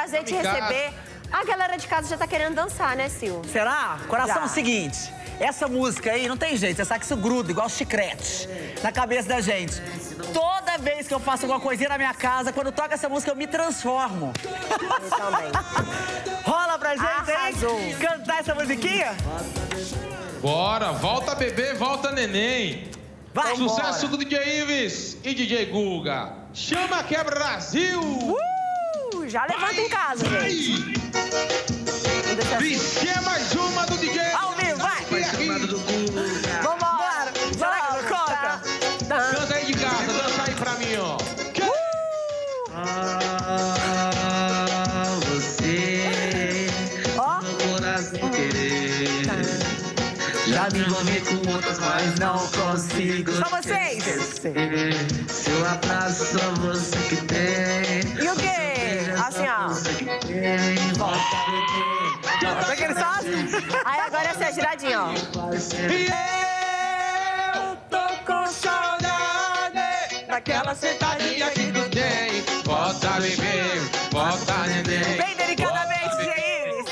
prazer te receber. A galera de casa já tá querendo dançar, né, Sil? Será? Coração, é o seguinte, essa música aí não tem jeito, você sabe que isso gruda igual chiclete na cabeça da gente. Toda vez que eu faço alguma coisinha na minha casa, quando toca essa música, eu me transformo. Eu também. Rola pra gente, Arrasou. hein? Cantar essa musiquinha? Bora, volta bebê, volta neném. Vai, Sucesso bora. do DJ Ives e DJ Guga. Chama que é Brasil! Já levanta em casa, gente. Vixe, é mais uma do DJ. Ao vivo, vai! Vambora. Será que não conta? Canta aí de casa, dança aí pra mim, ó. Você, Ó. meu coração querer. Já me envolvi com outras, mas não consigo. Só vocês. Esquecer. Seu abraço, só você que tem. E o quê? Assim, ó. Você que tem. Volta, bebê. Como é que eles fazem? Aí agora essa é a giradinha, ó. E eu tô com saudade daquela sentadinha que tu tem. Volta bebê, volta neném. Bem delicadamente, DJ Ives.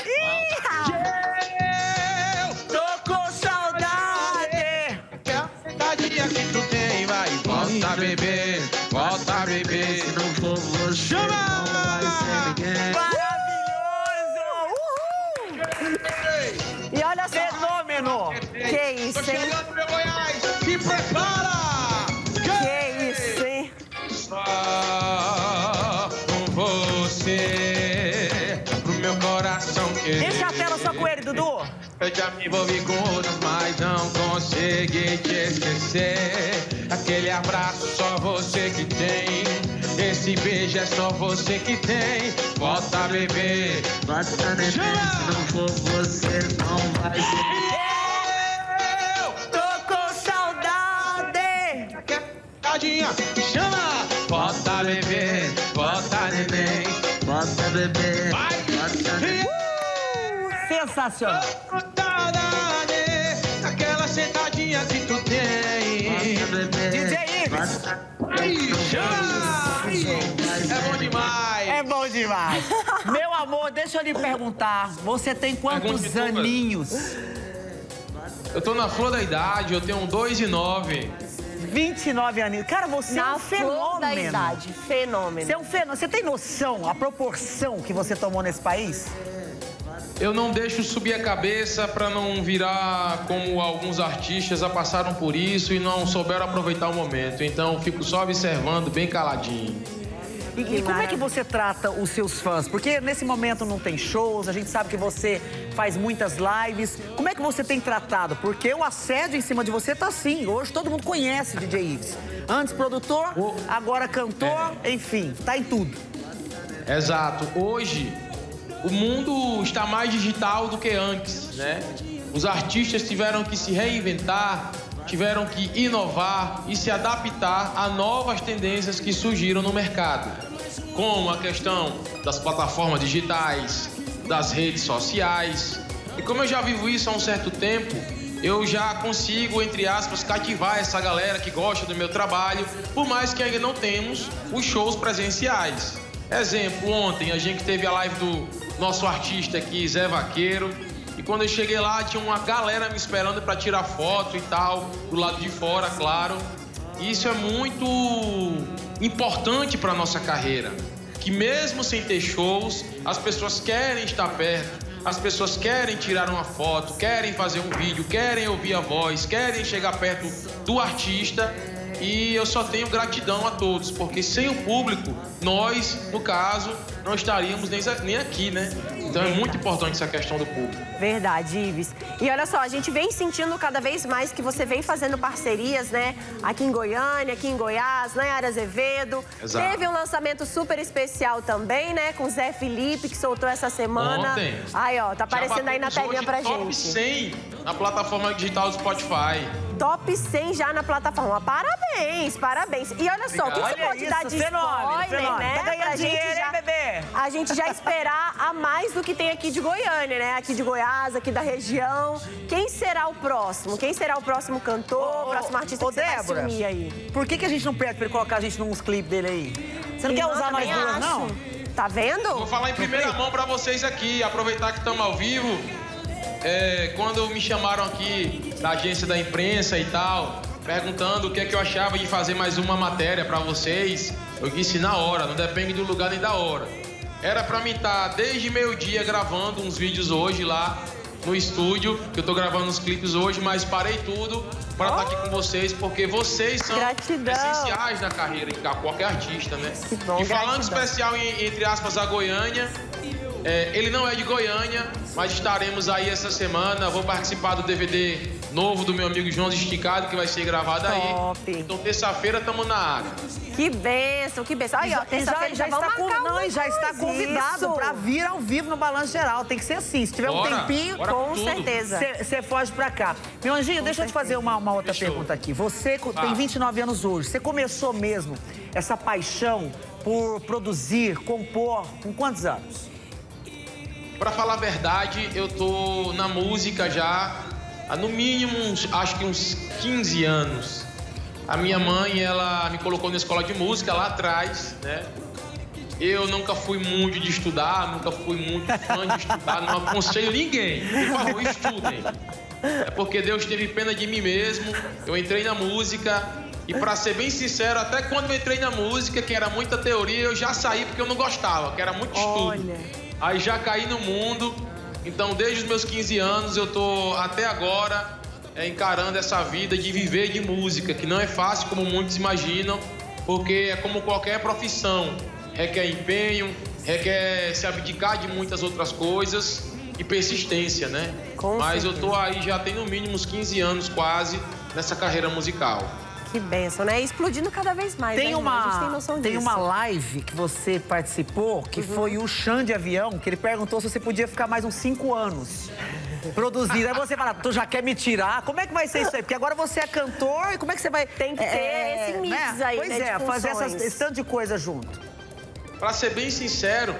Eu tô com saudade daquela sentadinha que tu tem. Vai, volta bebê, volta bebê. Se não for você, Chama! não vai ser ninguém. Maravilhoso! E olha só. Fenômeno! Que isso, Tô hein? chegando, meu Goiás! Se prepara! Que isso, hein? Só com você, pro meu coração querer. Deixa a tela só com ele, Dudu. Eu já me envolvi com outras, mas não consegui te esquecer. Aquele abraço só você que tem. Esse beijo é só você que tem. Volta, bebê. Bota neném, se não for você, não vai ser. Eu Tô com saudade! Tadinha, chama! Volta, bebê, volta, neném. Bota bebê, Vai! bota neném. Sensacional! Saudade, aquela sentadinha que tu tem. Bota bebê, DJ Ives. bota. Ai, chama! É bom demais! É bom demais! Meu amor, deixa eu lhe perguntar, você tem quantos Pergunte tudo. aninhos? Eu tô na flor da idade, eu tenho 2 e 9. 29 aninhos. Cara, você é Na um flor da fenômeno. idade. Fenômeno. Você é um fenômeno. Você tem noção, a proporção que você tomou nesse país? Eu não deixo subir a cabeça pra não virar como alguns artistas já passaram por isso e não souberam aproveitar o momento. Então eu fico só observando, bem caladinho. E como é que você trata os seus fãs? Porque nesse momento não tem shows, a gente sabe que você faz muitas lives. Como é que você tem tratado? Porque o assédio em cima de você tá assim. Hoje todo mundo conhece DJ Ives. Antes produtor, agora cantor, enfim, tá em tudo. Exato. Hoje, o mundo está mais digital do que antes, né? Os artistas tiveram que se reinventar, tiveram que inovar e se adaptar a novas tendências que surgiram no mercado, como a questão das plataformas digitais, das redes sociais. E como eu já vivo isso há um certo tempo, eu já consigo, entre aspas, cativar essa galera que gosta do meu trabalho, por mais que ainda não temos os shows presenciais. Exemplo, ontem a gente teve a live do nosso artista aqui, Zé Vaqueiro, e quando eu cheguei lá tinha uma galera me esperando para tirar foto e tal, do lado de fora, claro. E isso é muito importante para nossa carreira, que mesmo sem ter shows, as pessoas querem estar perto, as pessoas querem tirar uma foto, querem fazer um vídeo, querem ouvir a voz, querem chegar perto do artista. E eu só tenho gratidão a todos, porque sem o público, nós, no caso, não estaríamos nem aqui, né? Então é muito importante essa questão do público. Verdade, Ives. E olha só, a gente vem sentindo cada vez mais que você vem fazendo parcerias, né? Aqui em Goiânia, aqui em Goiás, Nayara Azevedo. Exato. Teve um lançamento super especial também, né? Com o Zé Felipe, que soltou essa semana. Ontem. Aí, ó, tá aparecendo aí na telinha pra top gente. 100 na plataforma digital do Spotify. Top 100 já na plataforma. Parabéns, parabéns. E olha só, o que você Olha pode dar isso, de spoiler, fenômeno. né? Tá ganhando Pra gente dinheiro, já, hein, bebê? a gente já esperar a mais do que tem aqui de Goiânia, né? Aqui de Goiás, aqui da região. Quem será o próximo? Quem será o próximo cantor, o próximo artista que você vai Débora, assumir aí? por que a gente não pede pra ele colocar a gente nos clipes dele aí? Você não quer Não, usar nós também duas, acho. não? Tá vendo? Vou falar em primeira mão pra vocês aqui, aproveitar que estamos ao vivo. Quando me chamaram aqui da agência da imprensa e tal, perguntando o que é que eu achava de fazer mais uma matéria pra vocês, eu disse na hora, não depende do lugar nem da hora. Era pra mim estar desde meio-dia gravando uns vídeos hoje lá no estúdio, que eu tô gravando uns clipes hoje, mas parei tudo para estar aqui com vocês, porque vocês são essenciais na carreira de qualquer artista, né? Que bom, e falando especial, entre aspas, a Goiânia, ele não é de Goiânia, mas estaremos aí essa semana. Vou participar do DVD novo do meu amigo João Esticado, que vai ser gravado aí. Então, terça-feira, estamos na área. Que bênção, que bênção. Aí, ó, terça-feira já está convidado para vir ao vivo no Balanço Geral. Tem que ser assim. Se tiver um tempinho, com certeza. Você foge pra cá. Meu anjinho, deixa eu te fazer uma outra pergunta aqui. Você tem 29 anos hoje. Você começou mesmo essa paixão por produzir, compor, com quantos anos? Pra falar a verdade, eu tô na música já há no mínimo, acho que uns 15 anos. A minha mãe, ela me colocou na escola de música lá atrás, né? Eu nunca fui muito de estudar, nunca fui muito fã de estudar, não aconselho ninguém. Por favor, estudem. É porque Deus teve pena de mim mesmo. Eu entrei na música e, pra ser bem sincero, até quando eu entrei na música, que era muita teoria, eu já saí porque eu não gostava, que era muito estudo. Aí já caí no mundo. Então, desde os meus 15 anos, eu tô até agora encarando essa vida de viver de música, que não é fácil como muitos imaginam, porque é como qualquer profissão, requer empenho, requer se abdicar de muitas outras coisas e persistência, né? Mas eu tô aí já tem no mínimo uns 15 anos quase nessa carreira musical. Que bênção, né? Explodindo cada vez mais, tem né? A gente tem noção disso. Tem uma live que você participou, que foi o Xande Avião, que ele perguntou se você podia ficar mais uns 5 anos produzindo. Aí você fala, tu já quer me tirar? Como é que vai ser isso aí? Porque agora você é cantor e como é que você vai... Tem que ter esse mix aí, pois né, de fazer funções. esse tanto de coisa junto. Pra ser bem sincero,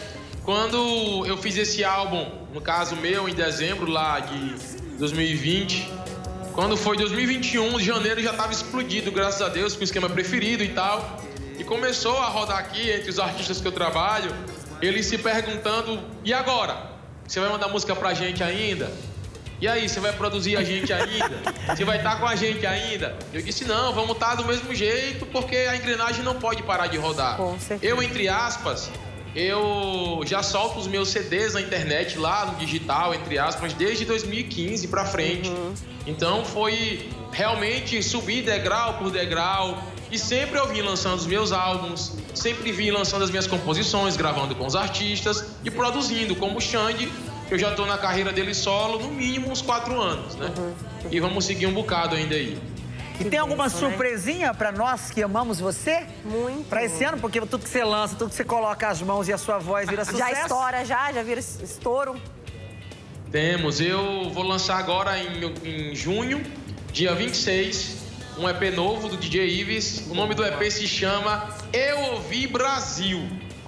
quando eu fiz esse álbum, no caso meu, em dezembro lá de 2020... Quando foi 2021, de janeiro, já estava explodido, graças a Deus, com o esquema preferido e tal. E começou a rodar aqui, entre os artistas que eu trabalho, eles se perguntando, e agora? Você vai mandar música pra gente ainda? E aí, você vai produzir a gente ainda? Você vai estar com a gente ainda? Eu disse, não, vamos estar do mesmo jeito, porque a engrenagem não pode parar de rodar. Eu, entre aspas, eu já solto os meus CDs na internet, lá no digital, entre aspas, desde 2015 pra frente. Então foi realmente subir degrau por degrau. E sempre eu vim lançando os meus álbuns, sempre vim lançando as minhas composições, gravando com os artistas e produzindo, como o Xande. Eu já tô na carreira dele solo, no mínimo uns 4 anos, né? E vamos seguir um bocado ainda aí. E tem alguma surpresinha pra nós que amamos você? Muito. Pra esse ano? Porque tudo que você lança, tudo que você coloca as mãos e a sua voz vira sucesso. Já estoura, já vira estouro. Temos. Eu vou lançar agora em junho, dia 26, um EP novo do DJ Ives. O nome do EP se chama Eu Ouvi Brasil.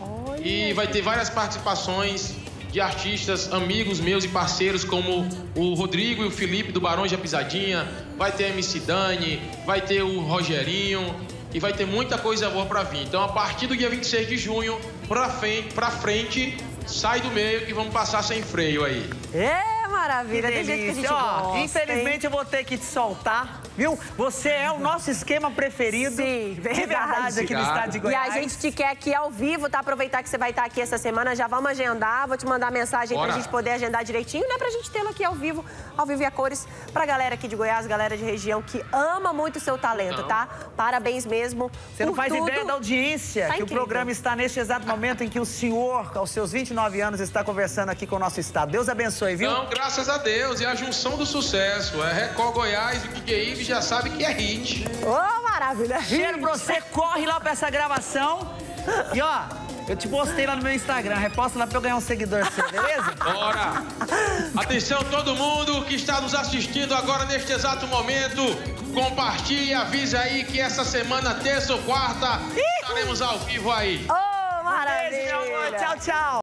E vai ter várias participações de artistas, amigos meus e parceiros, como o Rodrigo e o Felipe do Barões da Pisadinha. Vai ter a MC Dani, vai ter o Rogerinho e vai ter muita coisa boa pra vir. Então, a partir do dia 26 de junho, pra frente, sai do meio que vamos passar sem freio aí. Maravilha, do jeito que a gente gosta. Infelizmente, eu vou ter que te soltar, viu? Você é o nosso esquema preferido. Sim, verdade. De verdade, aqui no estado de Goiás. E a gente te quer aqui ao vivo, tá? Aproveitar que você vai estar aqui essa semana, já vamos agendar. Vou te mandar mensagem pra gente poder agendar direitinho, né? Pra gente tê-lo aqui ao vivo e a cores, pra galera aqui de Goiás, galera de região que ama muito o seu talento, tá? Parabéns mesmo. Você não faz ideia da audiência que incrível. O programa está neste exato momento em que o senhor, aos seus 29 anos, está conversando aqui com o nosso estado. Deus abençoe, viu? Não, graças a Deus, e a junção do sucesso. É Record Goiás e o DJ Ives já sabe que é hit. Maravilha. Cheiro pra você, corre lá pra essa gravação. E ó, eu te postei lá no meu Instagram, reposta lá pra eu ganhar um seguidor seu, beleza? Bora! Atenção todo mundo que está nos assistindo agora neste exato momento. Compartilhe e avise aí que essa semana, terça ou quarta, estaremos ao vivo aí. Maravilha. Beijo, meu amor. Tchau, tchau.